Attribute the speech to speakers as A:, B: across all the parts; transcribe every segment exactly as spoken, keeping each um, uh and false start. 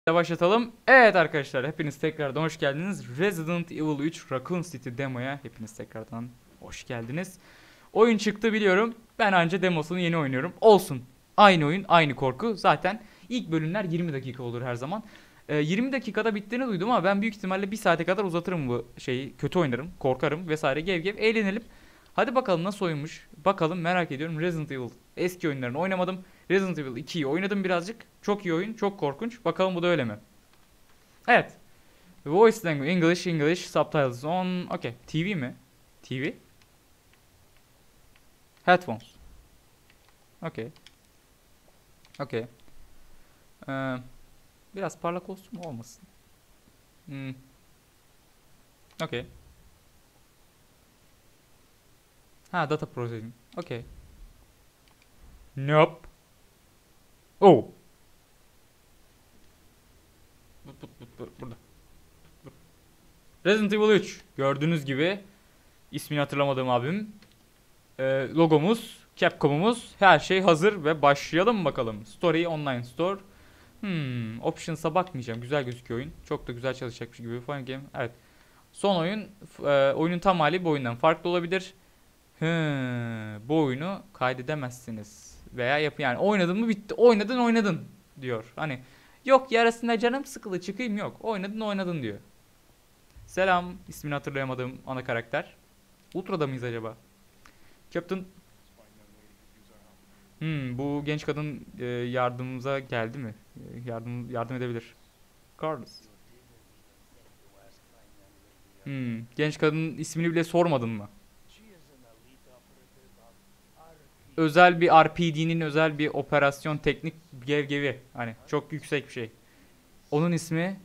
A: Başlatalım. Evet arkadaşlar, hepiniz tekrardan hoş geldiniz. Resident Evil üç Raccoon City demoya hepiniz tekrardan hoş geldiniz. Oyun çıktı biliyorum. Ben anca demosunu yeni oynuyorum. Olsun. Aynı oyun, aynı korku. Zaten ilk bölümler yirmi dakika olur her zaman. Ee, yirmi dakikada bittiğini duydum ama ben büyük ihtimalle bir saate kadar uzatırım bu şeyi. Kötü oynarım, korkarım vesaire, gev gev eğlenelim. Hadi bakalım nasıl oyunmuş. Bakalım, merak ediyorum. Resident Evil eski oyunlarını oynamadım. Resident Evil ikiyi oynadım birazcık. Çok iyi oyun, çok korkunç. Bakalım bu da öyle mi? Evet. Voice language English, English subtitles on. Okay. T V mi? T V? Headphones. Okay. Okay. Ee, biraz parlak olsun mu olmasın? Hmm. Okay. Ha, data processing. Okay. Nope. Oh. Burada. Resident Evil üç. Gördüğünüz gibi ismini hatırlamadığım abim. Ee, logomuz, Capcom'umuz, her şey hazır ve başlayalım bakalım. Story, online store. Hmm, options'a bakmayacağım. Güzel gözüküyor oyun. Çok da güzel çalışacakmış gibi. Fun game. Evet. Son oyun, e, oyunun tam hali bu oyundan farklı olabilir. He, bu oyunu kaydedemezsiniz. Veya yap yani oynadın mı bitti. Oynadın oynadın diyor. Hani yok yarısında canım sıkılı çıkayım yok. Oynadın oynadın diyor. Selam. İsmini hatırlayamadığım ana karakter. Ultra'da mıyız acaba? Captain. Hmm, bu genç kadın e, yardımımıza geldi mi? E, yardım yardım edebilir. Carlos. Hmm, genç kadının ismini bile sormadın mı? Özel bir R P D'nin özel bir operasyon teknik gevgevi. Hani çok yüksek bir şey. Onun ismi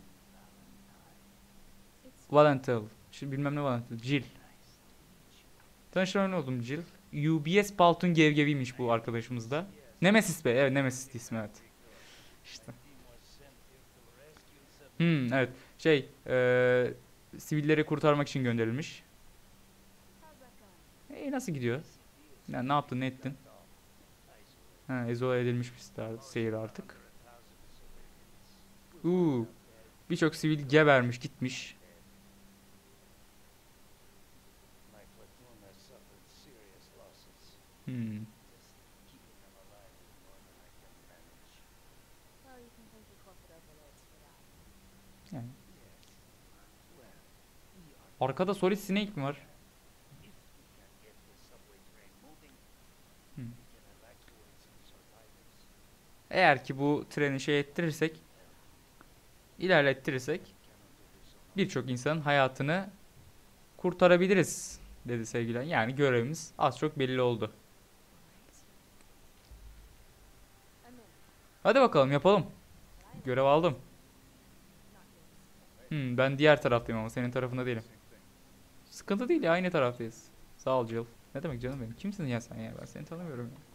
A: Valentil. Şimdi bilmem ne Valentil. Jill. Tanıştığım ne oldum Jill. U B S Paltun gevgeviymiş bu arkadaşımız da. Nemesis be. Evet, Nemesis ismi, evet. İşte. Hmm, evet. Şey, eee sivilleri kurtarmak için gönderilmiş. E nasıl gidiyor? Yani ne yaptın, ne ettin? Ha, izole edilmiş bir star, seyir artık. Uuu. Birçok sivil gebermiş, gitmiş. Hmm. Yani. Arkada Solid Snake mi var? Hmm. Eğer ki bu treni şey ettirirsek, ilerlettirirsek birçok insanın hayatını kurtarabiliriz dedi sevgiler. Yani görevimiz az çok belli oldu. Hadi bakalım yapalım. Görev aldım. Hmm, ben diğer taraftayım ama senin tarafında değilim. Sıkıntı değil ya, aynı taraftayız. Sağ ol Jill. Ne demek canım benim? Kimsin ya sen ya? Ben seni tanımıyorum ya.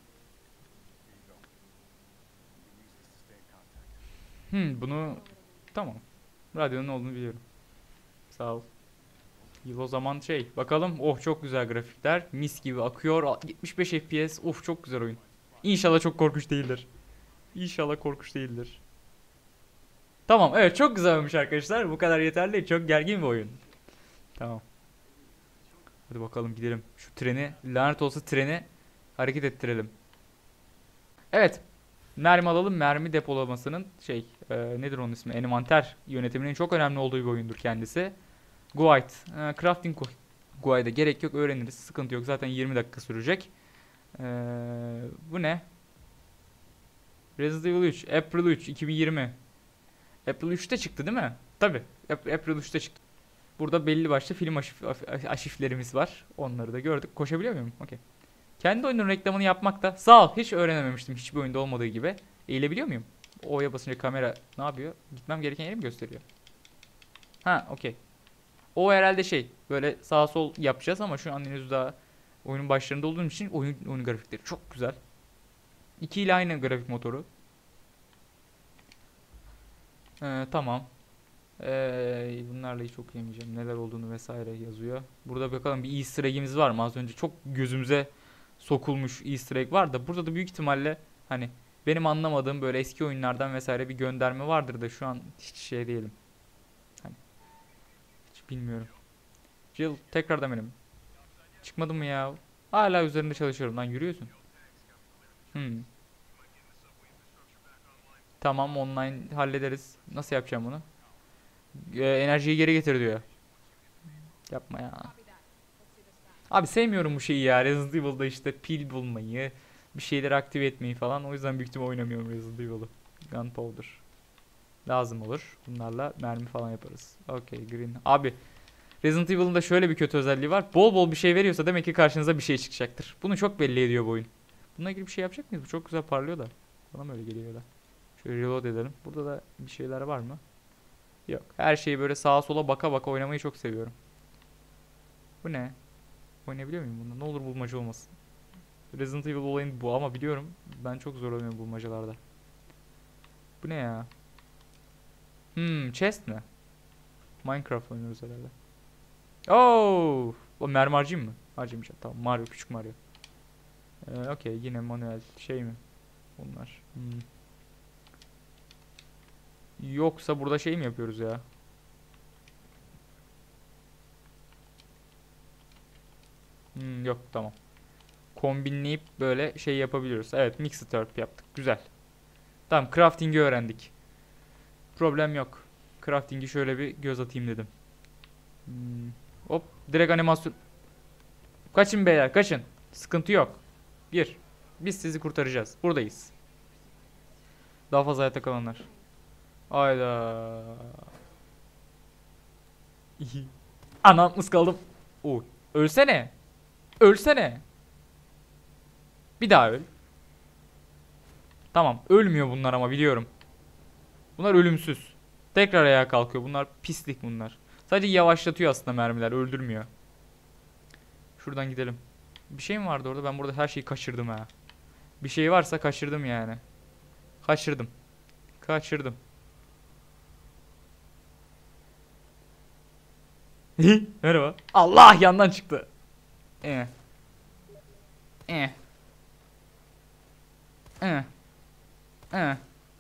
A: Hmm, bunu tamam. Radyonun olduğunu biliyorum. Sağ ol. Yıl o zaman şey bakalım. Oh, çok güzel grafikler. Mis gibi akıyor. yetmiş beş F P S. Of, çok güzel oyun. İnşallah çok korkunç değildir. İnşallah korkunç değildir. Tamam, evet, çok güzel olmuş arkadaşlar. Bu kadar yeterli. Çok gergin bir oyun. Tamam. Hadi bakalım gidelim. Şu treni, lanet olsa treni hareket ettirelim. Evet. Mermi alalım. Mermi depolamasının şey e, nedir onun ismi? Envanter yönetiminin çok önemli olduğu bir oyundur kendisi. Guide. E, crafting Guide'a gerek yok, öğreniriz. Sıkıntı yok. Zaten yirmi dakika sürecek. E, bu ne? Resident Evil üç. April üç. iki bin yirmi. April üçte çıktı değil mi? Tabi. April üçte çıktı. Burada belli başlı film aşif, aşiflerimiz var. Onları da gördük. Koşabiliyor muyum? Okey. Kendi oyunun reklamını yapmakta. Sağ ol. Hiç öğrenememiştim. Hiçbir oyunda olmadığı gibi. Eğilebiliyor muyum? O'ya basınca kamera ne yapıyor? Gitmem gereken yeri mi gösteriyor? Ha, okey. O herhalde şey. Böyle sağ sol yapacağız ama şu an henüz daha oyunun başlarında olduğum için oyun, oyun grafikleri çok güzel. iki ile aynı grafik motoru. Ee, tamam. Ee, bunlarla hiç okuyamayacağım. Neler olduğunu vesaire yazıyor. Burada bakalım bir Easter egg'imiz var mı? Az önce çok gözümüze sokulmuş Easter egg var da burada da büyük ihtimalle hani Benim anlamadığım böyle eski oyunlardan vesaire bir gönderme vardır da şu an hiç şey değilim. Hani hiç bilmiyorum. Jill tekrardan benim. Çıkmadı mı ya? Hala üzerinde çalışıyorum lan, yürüyorsun. Hmm. Tamam, online hallederiz. Nasıl yapacağım bunu? Ee, enerjiyi geri getir diyor. Yapma ya. Abi sevmiyorum bu şeyi ya. Resident Evil'da işte pil bulmayı, bir şeyleri aktive etmeyi falan. O yüzden büyük ihtimal oynamıyorum Resident Evil'ı. Gunpowder. Lazım olur. Bunlarla mermi falan yaparız. Okay, green. Abi Resident Evil'ın da şöyle bir kötü özelliği var. Bol bol bir şey veriyorsa demek ki karşınıza bir şey çıkacaktır. Bunu çok belli ediyor bu oyun. Bununla ilgili bir şey yapacak mıyız? Bu çok güzel parlıyor da. Bana mı öyle geliyor da. Şöyle reload edelim. Burada da bir şeyler var mı? Yok. Her şeyi böyle sağa sola baka baka oynamayı çok seviyorum. Bu ne? Oynayabiliyor muyum bunda? Ne olur bulmaca olmasın. Resident Evil olayın bu ama biliyorum. Ben çok zorlanıyorum bulmacalarda. Bu ne ya? Hmm, chest mi? Minecraft oynuyoruz herhalde. Oh! O mermi harcayayım mı? Harcamayacağım. Tamam. Mario, küçük Mario. Ee, Okey, yine manuel şey mi? Bunlar. Hmm. Yoksa burada şey mi yapıyoruz ya? Hmm, yok, tamam. Kombinleyip böyle şey yapabiliyoruz. Evet, mixed herb yaptık. Güzel. Tamam, crafting'i öğrendik. Problem yok. Crafting'i şöyle bir göz atayım dedim. Hmm. Hop, direkt animasyon. Kaçın beyler, kaçın. Sıkıntı yok. Bir. Biz sizi kurtaracağız. Buradayız. Daha fazla hayatta kalanlar. Hayda. İyi. Anam ıskaldım. Oy. Ölsene. Ölsene. Bir daha öl. Tamam. Ölmüyor bunlar ama biliyorum. Bunlar ölümsüz. Tekrar ayağa kalkıyor. Bunlar pislik bunlar. Sadece yavaşlatıyor aslında mermiler. Öldürmüyor. Şuradan gidelim. Bir şey mi vardı orada? Ben burada her şeyi kaçırdım ha. Bir şey varsa kaçırdım yani. Kaçırdım. Kaçırdım. Merhaba. Allah, yandan çıktı. Eh. Eh. Eh. Eh.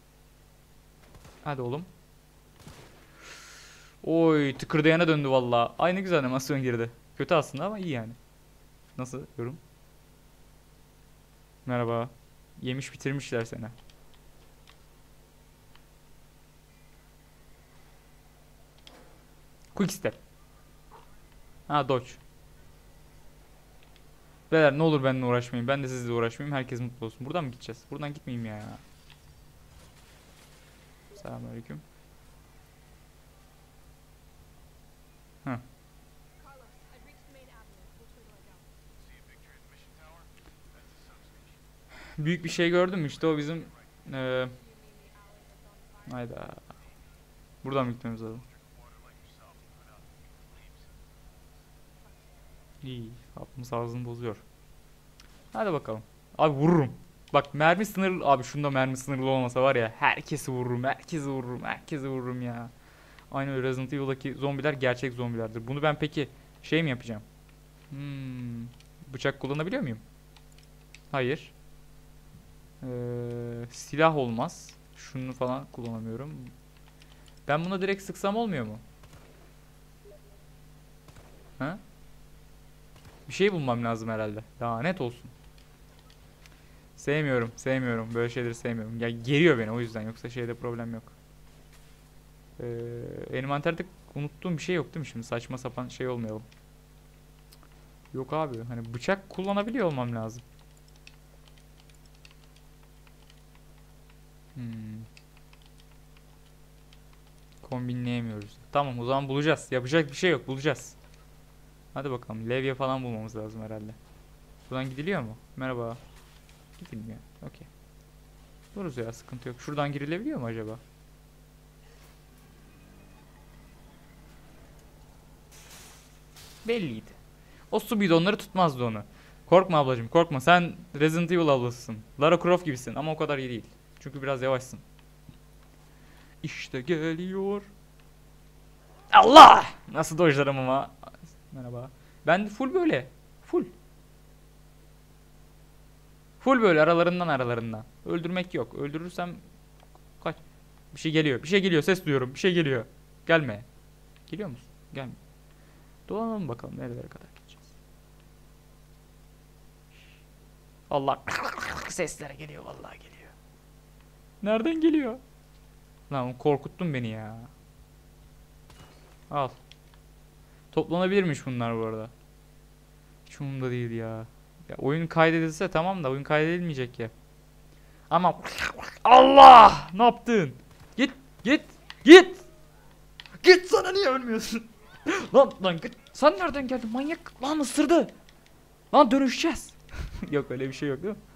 A: Hadi oğlum. Oy, tıkırdayana döndü valla. Aynı güzel animasyon girdi. Kötü aslında ama iyi yani. Nasıl yorum? Merhaba. Yemiş bitirmişler seni. Quick step. Ha, dodge. Beyler ne olur benimle uğraşmayın. Ben de sizle uğraşmayayım. Herkes mutlu olsun. Buradan mı gideceğiz? Buradan gitmeyeyim ya. Selamünaleyküm. Hı. Büyük bir şey gördüm mü? İşte o bizim eee hayda. Buradan mı gitmemiz lazım? İyi. Aklımız ağzını bozuyor. Hadi bakalım. Abi vururum. Bak mermi sınırlı. Abi şunda mermi sınırlı olmasa var ya. Herkesi vururum. Herkesi vururum. Herkesi vururum ya. Aynı öyle Resident Evil'daki zombiler gerçek zombilerdir. Bunu ben peki şey mi yapacağım? Hmm, bıçak kullanabiliyor muyum? Hayır. Ee, silah olmaz. Şunu falan kullanamıyorum. Ben buna direkt sıksam olmuyor mu? Ha? Bir şey bulmam lazım herhalde. Lanet olsun. Sevmiyorum, sevmiyorum. Böyle şeyleri sevmiyorum. Ya geriyor beni o yüzden. Yoksa şeyde problem yok. Ee, envanterde unuttuğum bir şey yok değil mi şimdi? Saçma sapan şey olmayalım. Yok abi. Hani bıçak kullanabiliyor olmam lazım. Hmm. Kombinleyemiyoruz. Tamam, o zaman bulacağız. Yapacak bir şey yok, bulacağız. Hadi bakalım. Levye falan bulmamız lazım herhalde. Buradan gidiliyor mu? Merhaba. Gidilmiyor. Okey. Dururuz ya, sıkıntı yok. Şuradan girilebiliyor mu acaba? Belliydi. O su bidonları tutmazdı onu. Korkma ablacığım, korkma. Sen Resident Evil ablasısın. Lara Croft gibisin ama o kadar iyi değil. Çünkü biraz yavaşsın. İşte geliyor. Allah! Nasıl dojlarım ama. Merhaba. Ben full böyle. Full. Full böyle aralarından aralarından. Öldürmek yok. Öldürürsem kaç. Bir şey geliyor. Bir şey geliyor. Ses duyuyorum. Bir şey geliyor. Gelme. Geliyor musun? Gelme. Dolanalım bakalım nerelere kadar gideceğiz. Allah. Sesler geliyor vallahi geliyor. Nereden geliyor? Lan korkuttun beni ya. Al. Toplanabilirmiş bunlar bu arada. Hiç umurumda değil ya. Ya oyun kaydedilse tamam da oyun kaydedilmeyecek ya. Ama Allah! Ne yaptın? Git, git, git. Git, sana niye ölmüyorsun? Lan lan git. Sen nereden geldin manyak? Lan ısırdı. Lan dönüşeceğiz. Yok öyle bir şey yok değil mi?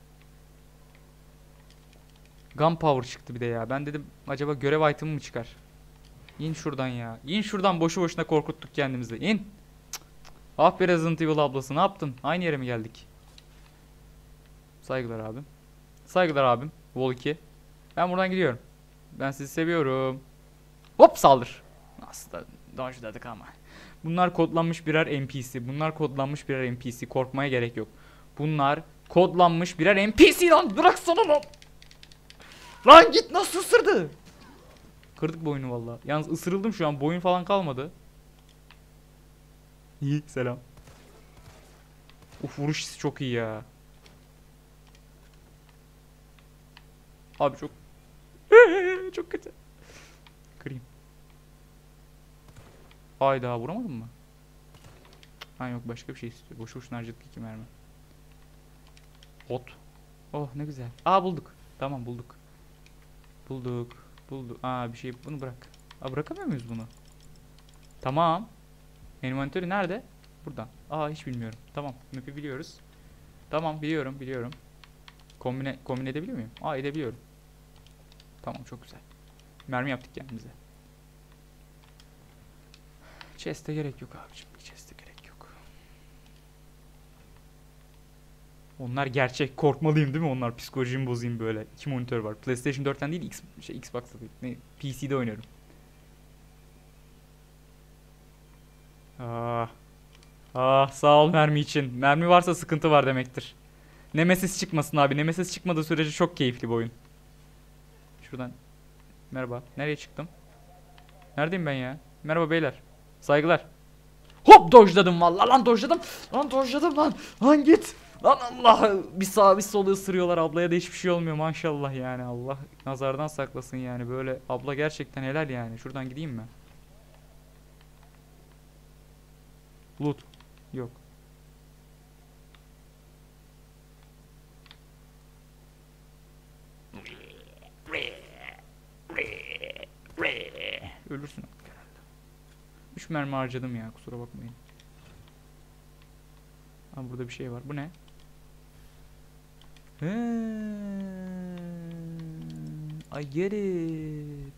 A: Gunpowder çıktı bir de ya. Ben dedim acaba görev item'ı mı çıkar? İn şuradan ya. İn şuradan, boşu boşuna korkuttuk kendimizi. İn. Cık, cık. Ah be Resident Evil ablası, ne yaptın? Aynı yere mi geldik? Saygılar abim. Saygılar abim. Vol iki. Ben buradan gidiyorum. Ben sizi seviyorum. Hop saldır. Nasıl da dodge'ladık ama. Bunlar kodlanmış birer N P C. Bunlar kodlanmış birer N P C. Korkmaya gerek yok. Bunlar kodlanmış birer N P C lan. Bıraksana lan. Lan git, nasıl ısırdı? Kırdık boynu vallahi. Yalnız ısırıldım şu an. Boyun falan kalmadı. İyi, selam. Uf, vuruş hissi çok iyi ya. Abi çok çok kötü. Kırayım. Hayda, vuramadım mı? Ha yok, başka bir şey istiyor. Boşu boşuna harcadık iki mermi. Ot. Oh ne güzel. Aa bulduk. Tamam bulduk. Bulduk. Bulduk. Aa bir şey, bunu bırak. Aa bırakamıyor muyuz bunu? Tamam. Envantörü nerede? Buradan. Aa hiç bilmiyorum. Tamam. Map'i biliyoruz. Tamam biliyorum biliyorum. Kombine, kombine edebiliyor muyum? Aa edebiliyorum. Tamam çok güzel. Mermi yaptık kendimize. Chest'e gerek yok abiciğim. Chest'e gerek yok. Onlar gerçek. Korkmalıyım değil mi? Onlar psikolojimi bozayım böyle. İki monitör var. PlayStation dörtten değil, X, şey, Xbox'ta değil. Ne, P C'de oynuyorum. Ah. Ah sağ ol mermi için. Mermi varsa sıkıntı var demektir. Nemesis çıkmasın abi. Nemesis çıkmadığı sürece çok keyifli bu oyun. Şuradan. Merhaba. Nereye çıktım? Neredeyim ben ya? Merhaba beyler. Saygılar. Hop dojladım vallahi lan, dojladım. Lan dojladım lan. Lan git. Lan Allah. Bir sağ bir solu ısırıyorlar, ablaya da hiçbir şey olmuyor maşallah yani. Allah nazardan saklasın yani, böyle abla gerçekten helal yani. Şuradan gideyim mi? Loot. Yok. Ölürsün herhalde. üç mermi harcadım ya, kusura bakmayın. Ha burada bir şey var. Bu ne? He, I get it.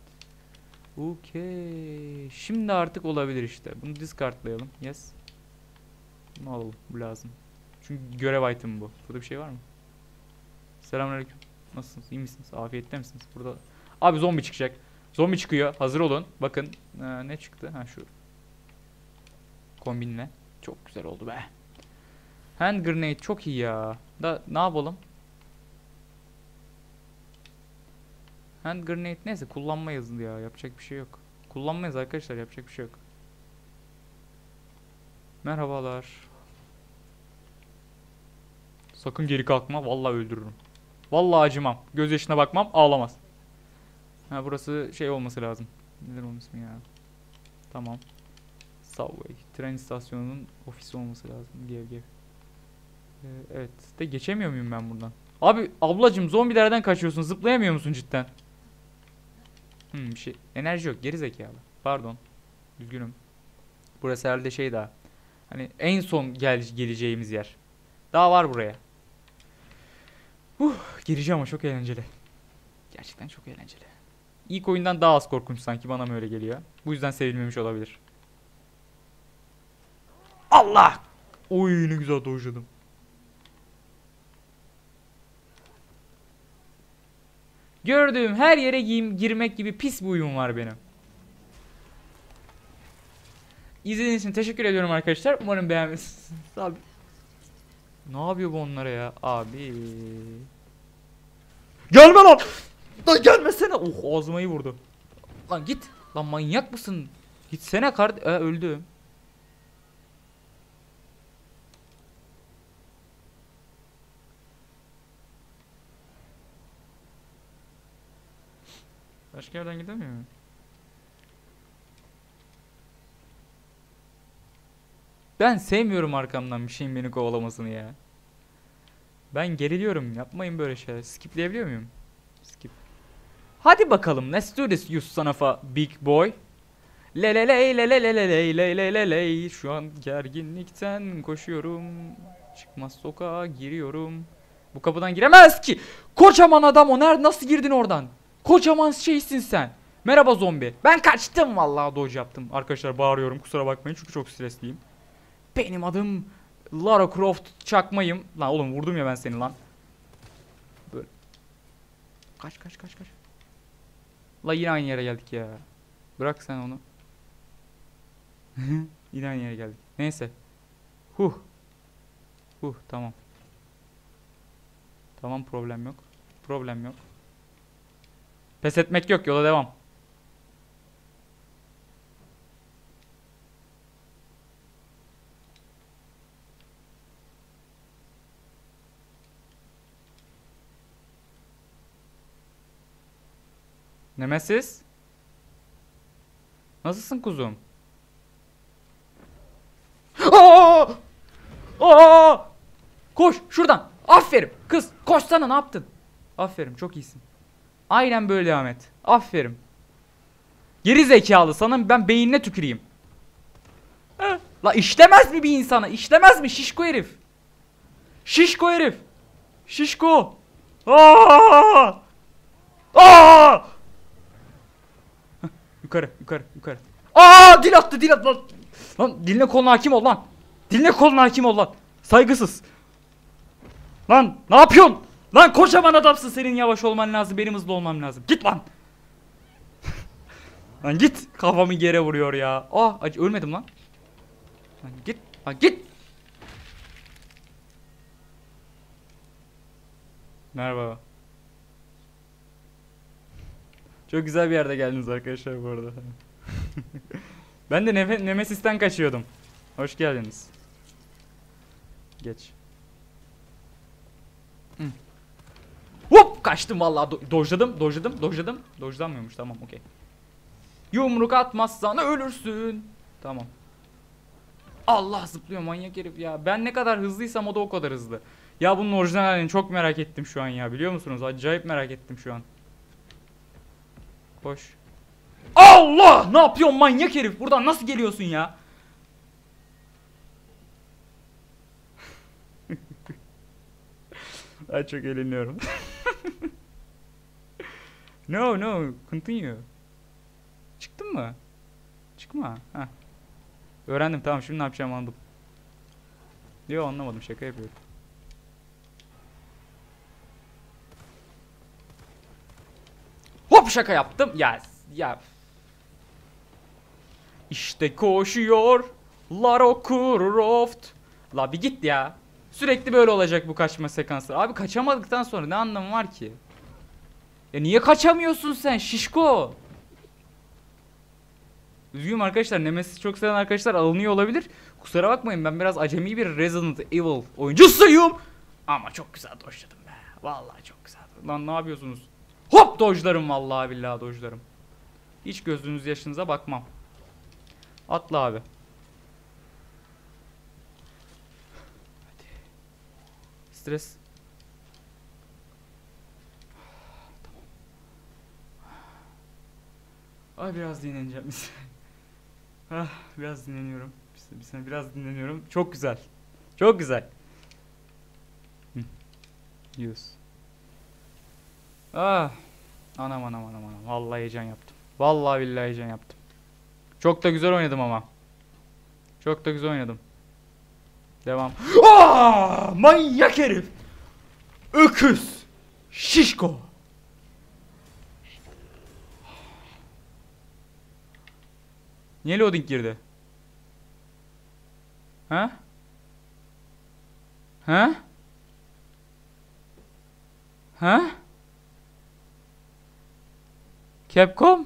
A: Okay. Şimdi artık olabilir işte. Bunu discardlayalım. Yes. Bunu alalım. Bu lazım. Çünkü görev item bu. Burada bir şey var mı? Selamünaleyküm. Nasılsınız? İyi misiniz? Afiyette misiniz? Burada. Abi zombi çıkacak. Zombi çıkıyor. Hazır olun. Bakın. Ee, ne çıktı? Ha şu. Kombinle. Çok güzel oldu be. Hand grenade çok iyi ya. Da ne yapalım? Hand grenade neyse kullanmayız ya. Yapacak bir şey yok. Kullanmayız arkadaşlar. Yapacak bir şey yok. Merhabalar. Sakın geri kalkma. Vallahi öldürürüm. Vallahi acımam. Göz yaşına bakmam. Ağlamaz. Ha burası şey olması lazım. Nedir onun ismi ya? Tamam. Subway. Tren istasyonunun ofisi olması lazım. Gev gev. Ee, evet. De geçemiyor muyum ben buradan? Abi ablacım zombilerden kaçıyorsun. Zıplayamıyor musun cidden? Hmm, bir şey. Enerji yok. Geri zekalı. Pardon. Üzgünüm. Burası herhalde şey daha. Hani en son gel geleceğimiz yer. Daha var buraya. Huh, gireceğim ama çok eğlenceli. Gerçekten çok eğlenceli. İlk oyundan daha az korkunç sanki, bana mı öyle geliyor? Bu yüzden sevilmemiş olabilir. Allah! Oy ne güzel dojladım. Gördüğüm her yere giyim, girmek gibi pis bir uyum var benim. İzlediğiniz için teşekkür ediyorum arkadaşlar. Umarım beğenmişsiniz. Abi. Ne yapıyor bu onlara ya? Abi. Gelme lan. Lan gelmesene. Oh ağzıma iyi vurdu. Lan git. Lan manyak mısın? Gitsene kard... Ee, öldü. Başka yerden gidemiyor muyum? Ben sevmiyorum arkamdan bir şeyin beni kovalamasını ya. Ben geriliyorum. Yapmayın böyle şeyler. Skipleyebiliyor muyum? Skip. Hadi bakalım. Let's do this you son of a big boy. Le le le le le le le le le le le le. Şu an gerginlikten koşuyorum. Çıkmaz sokağa giriyorum. Bu kapıdan giremez ki. Kocaman adam o. Nerede? Nasıl girdin oradan? Kocaman şeysin sen. Merhaba zombi. Ben kaçtım vallahi dodge yaptım. Arkadaşlar bağırıyorum. Kusura bakmayın çünkü çok stresliyim. Benim adım Lara Croft çakmayım. Lan oğlum vurdum ya ben seni lan. Böyle. Kaç kaç kaç kaç. La yine aynı yere geldik ya. Bırak sen onu. Yine aynı yere geldik. Neyse. Huh. Huh tamam. Tamam problem yok. Problem yok. Pes etmek yok, yola devam. Nemesis? Nasılsın kuzum? Aa! Aa! Koş şuradan. Aferin. Kız koşsana, ne yaptın? Aferin, çok iyisin. Aynen böyle devam et. Aferin. Geri zekalı, sana ben beynine tüküreyim. La işlemez mi bir insana? İşlemez mi şişko herif? Şişko herif. Şişko. Aa! Aa! Yukarı, yukarı, yukarı. Aa, dil attı, dil attı lan. Lan diline koluna hakim ol lan. Diline koluna hakim ol lan. Saygısız. Lan ne yapıyorsun? Lan kocaman adamsın, senin yavaş olman lazım, benim hızlı olmam lazım. Git lan. Lan git, kafamı yere vuruyor ya. Ah, acı ölmedim lan. Lan git, lan git. Merhaba. Çok güzel bir yerde geldiniz arkadaşlar bu arada. Ben de Nef Nemesis'ten kaçıyordum. Hoş geldiniz. Geç. Hı. Hop kaçtım vallahi, do dojladım, dojladım, dojladım. Dojlanmıyormuş, tamam okey. Yumruk atmazsan ölürsün. Tamam. Allah, zıplıyor manyak herif ya. Ben ne kadar hızlıysam o da o kadar hızlı. Ya bunun orijinal halini çok merak ettim şu an ya, biliyor musunuz? Acayip merak ettim şu an. Koş. Allah! Ne yapıyorsun manyak herif? Buradan nasıl geliyorsun ya? Ay çok eğleniyorum. No no, continue. Çıktın mı? Çıkma. Heh. Öğrendim, tamam, şimdi ne yapacağımı anladım. Yok anlamadım, şaka yapıyorum. Hop şaka yaptım. Ya ya. İşte koşuyor Lara Croft. La bir git ya. Sürekli böyle olacak bu kaçma sekansı. Abi kaçamadıktan sonra ne anlamı var ki? Ya niye kaçamıyorsun sen şişko? Üzgünüm arkadaşlar, Nemesis'i çok seven arkadaşlar alınıyor olabilir. Kusura bakmayın, ben biraz acemi bir Resident Evil oyuncusuyum. Ama çok güzel dojladım be. Vallahi çok güzel. Lan ne yapıyorsunuz? Hop dojlarım, vallahi billahi dojlarım. Hiç gözünüz yaşınıza bakmam. Atla abi. Hadi. Stres. Tamam. Ay biraz dinleneceğim. Ah, biraz dinleniyorum. Bir sene biraz dinleniyorum. Çok güzel. Çok güzel. Yüz. Ah. Anam anam anam anam. Vallahi heyecan yaptım. Vallahi billahi heyecan yaptım. Çok da güzel oynadım ama. Çok da güzel oynadım. Devam. Aa! Manyak herif. Öküz. Şişko. Niye loading girdi? Ha? Ha? Ha? Capcom?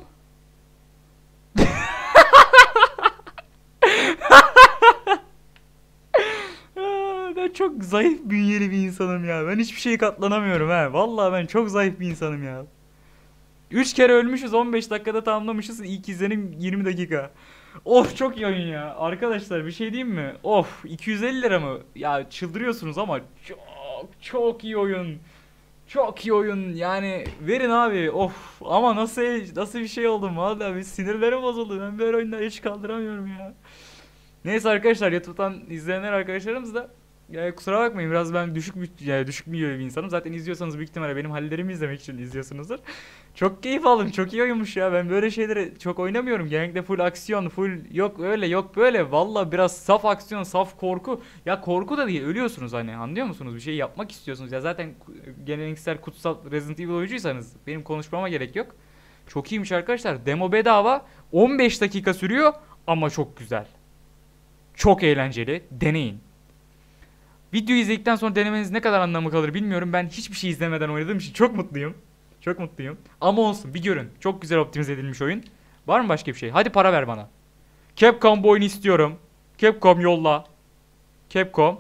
A: Aa, ben çok zayıf bünyeli bir insanım ya. Ben hiçbir şeye katlanamıyorum ha. Vallahi ben çok zayıf bir insanım ya. üç kere ölmüşüz, on beş dakikada tamamlamışız. İlk izlenim yirmi dakika. Of çok iyi oyun ya. Arkadaşlar bir şey diyeyim mi? Of iki yüz elli lira mı? Ya çıldırıyorsunuz ama çok çok iyi oyun. Çok iyi oyun. Yani verin abi. Of ama nasıl nasıl bir şey oldum vallahi bir sinirlerim bozuldu. Ben böyle oyunları hiç kaldıramıyorum ya. Neyse arkadaşlar YouTube'dan izleyenler arkadaşlarımız da ya kusura bakmayın biraz ben düşük bir yani düşük bir bir insanım. Zaten izliyorsanız büyük ihtimalle benim hallerimi izlemek için izliyorsunuzdur. Çok keyif aldım. Çok iyi oyunmuş ya. Ben böyle şeyleri çok oynamıyorum. Genellikle full aksiyon, full yok öyle yok böyle. Valla biraz saf aksiyon, saf korku. Ya korku da değil. Ölüyorsunuz hani. Anlıyor musunuz? Bir şey yapmak istiyorsunuz. Ya zaten geleneksel kutsal Resident Evil oyuncuysanız benim konuşmama gerek yok. Çok iyiymiş arkadaşlar. Demo bedava. on beş dakika sürüyor ama çok güzel. Çok eğlenceli. Deneyin. Videoyu izledikten sonra denemeniz ne kadar anlamı kalır bilmiyorum. Ben hiçbir şey izlemeden oynadığım için çok mutluyum. Çok mutluyum. Ama olsun bir görün. Çok güzel optimize edilmiş oyun. Var mı başka bir şey? Hadi para ver bana. Capcom bu oyunu istiyorum. Capcom yolla. Capcom.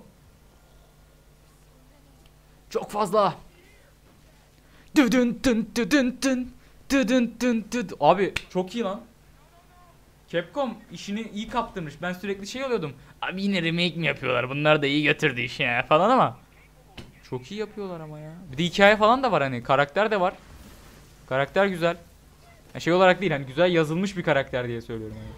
A: Çok fazla. Düdün dün düdün dün. Düdün dün düdün. Abi çok iyi lan. Capcom işini iyi kaptırmış. Ben sürekli şey oluyordum. Abi yine remake mi yapıyorlar? Bunlar da iyi götürdü işi ya falan ama. Çok iyi yapıyorlar ama ya. Bir de hikaye falan da var hani. Karakter de var. Karakter güzel. Ya şey olarak değil hani güzel yazılmış bir karakter diye söylüyorum yani.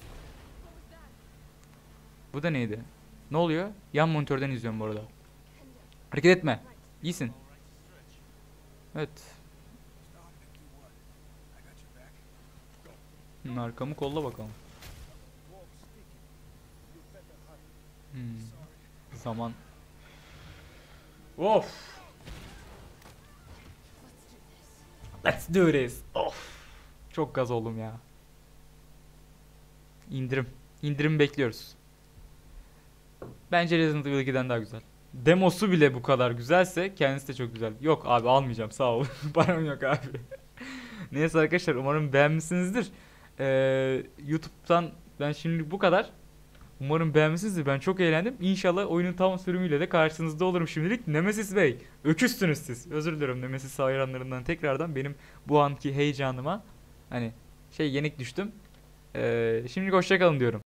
A: Bu da neydi? Ne oluyor? Yan monitörden izliyorum bu arada. Hareket etme. İyisin. Evet. Hı, arkamı kolla bakalım. Hmm. Zaman. Of. Let's do this. Of. Çok gaz oldum ya. İndirim. İndirim bekliyoruz. Bence Resident Evil ikiden daha güzel. Demosu bile bu kadar güzelse kendisi de çok güzel. Yok abi almayacağım sağ ol. Param yok abi. Neyse arkadaşlar umarım beğenmişsinizdir. Ee, YouTube'dan ben şimdi bu kadar. Umarım beğenmişsinizdir. Ben çok eğlendim. İnşallah oyunun tam sürümüyle de karşınızda olurum şimdilik. Nemesis Bey. Öküzsünüz siz. Özür diliyorum Nemesis hayranlarından tekrardan benim bu anki heyecanıma hani şey yenik düştüm. Ee, şimdilik hoşça kalın diyorum.